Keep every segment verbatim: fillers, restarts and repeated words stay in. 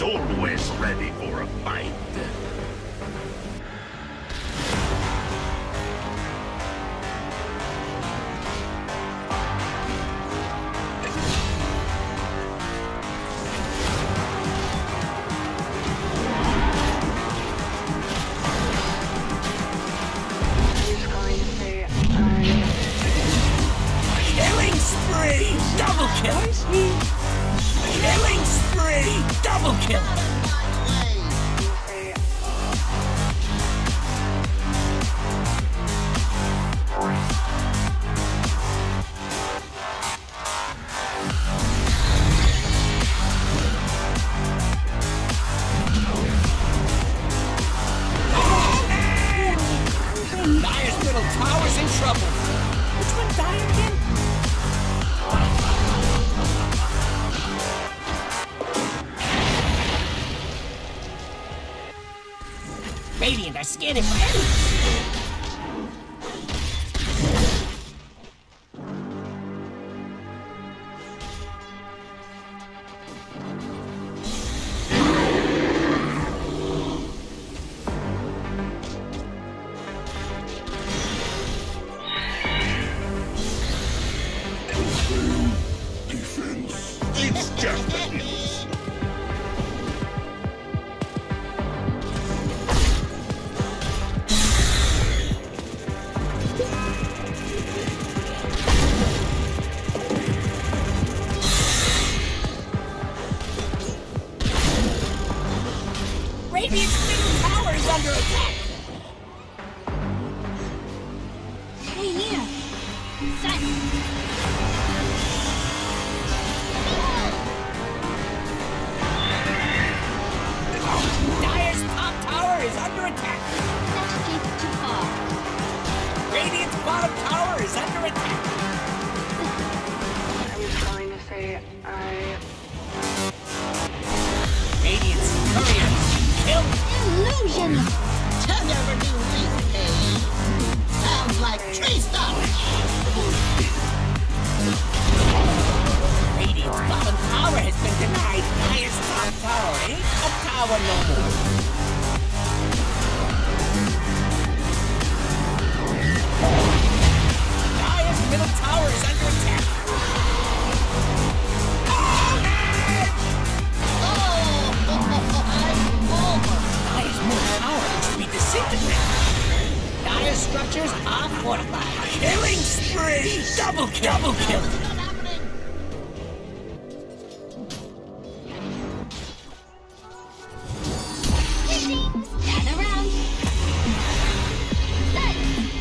Always ready for a fight. Killing spree! Double kill! Killing spree! Double kill! Dire's middle tower's in trouble. Which one Dire again? Radiant are scanning for enemies. Defense. It's just a miss. Radiant's middle tower is under attack. Hey, Nina. Set. Dire's top tower is under attack. That escape too far. Radiant's bottom tower is under attack. I was going to say I. Radiant's courier kill. Illusion! Tell never do weak, eh? Sounds like tree stuff. Radiant's bottom tower has been denied. Dire's top tower ain't a tower no more. Dire's middle tower is under attack. Dire's middle tower looks to be disintegrated. Dire's structures are fortified. Killing spree! Double kill! Double kill! Gather round. Set.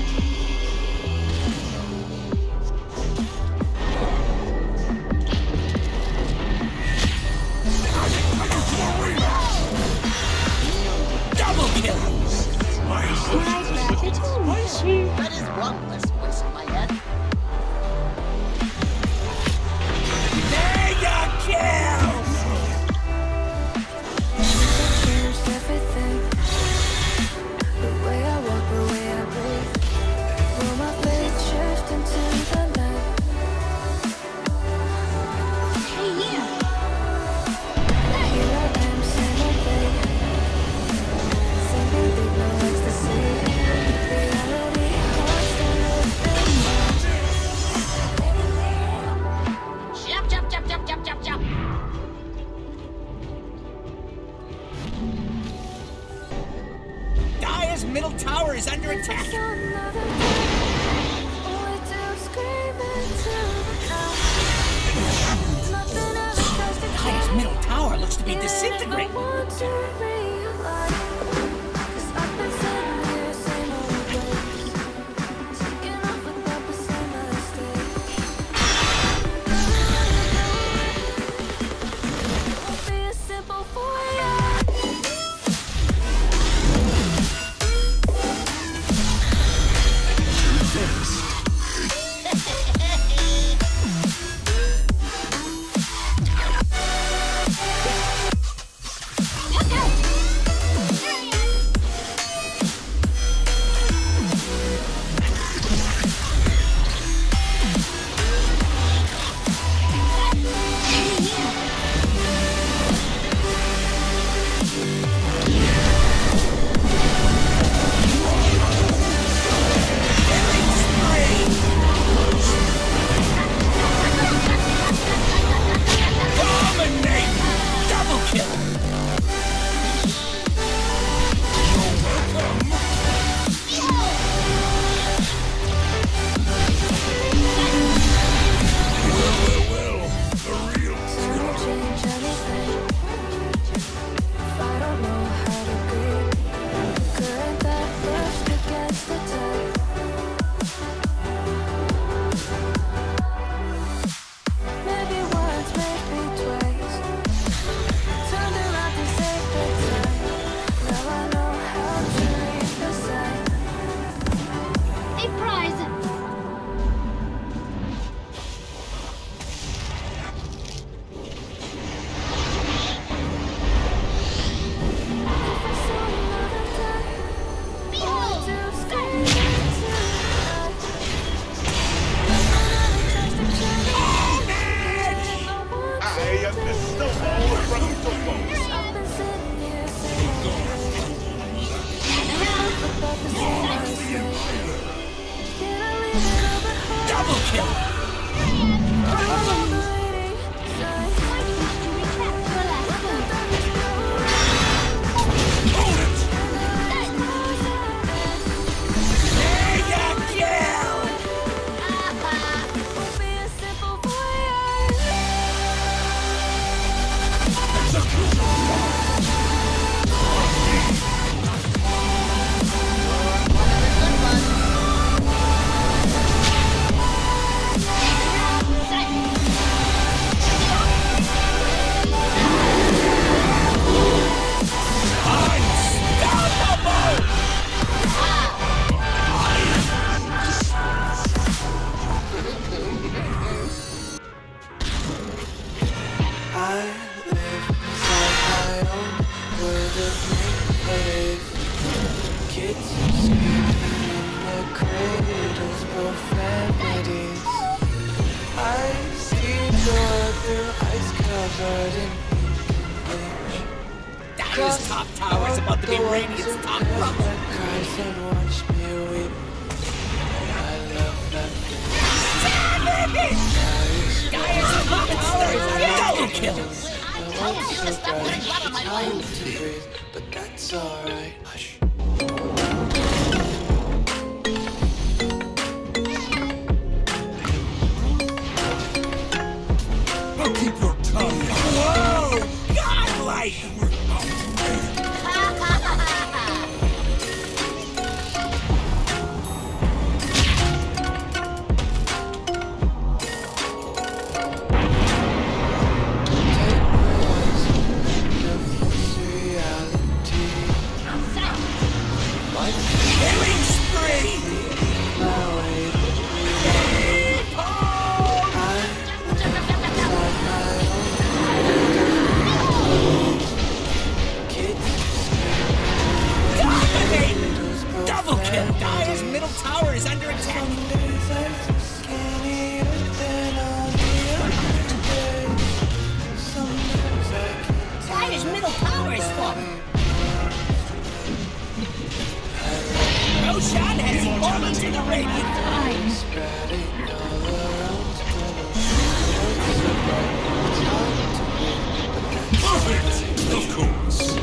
Double kill! That is one less voice in my head. Mega kill! Changed everything. The way I walk, the way I breathe. Will my fate shift into the night? Hey, Nina. Here I am, same old day. Something deep, no ecstasy. Reality, Jump, jump, jump, jump, jump, jump, jump. Dire's middle tower is under attack. another day. All we do is scream into the night. Nothing else tries to Dire's middle tower looks to be disintegrating. want to realize. 'Cause I've been sitting here, same old ways. Taking off without the same mistakes. Won't be as simple for you. Look out! kill! Don't change anything. If I don't know how to breathe, current that pushed against the tide. Maybe once, maybe twice. Turned around to save the time. Now I know how to read the signs. A prize. If I saw another day, Behold! to stay Sun! into I am the snowball from Topo. I've been sitting here saying about the same mistake. Can I leave it all behind? Double kill! I'm waiting, sign. Quite wish to recap your last move. Mega kill! Won't be a simple voyage. Unstoppable! I live inside my own world of make-believe. Kids screaming in the cradles, profanities. I see the world through ice covered in bleach. Dyer's top tower is about to be Radiant's top rubble. Cries and watch me weep. I love that. Dyer's top tower is a double kill! I told you to stop putting blood on my Time clothes. to breathe, but that's alright. Hush. Now keep your tongue out. Whoa! Godlike! Killing spree! Dominate! Double kill! Dyer's middle tower is under attack! Dyer's middle tower is falling. Roshan has fallen to the Radiant Line! Perfect! Of course.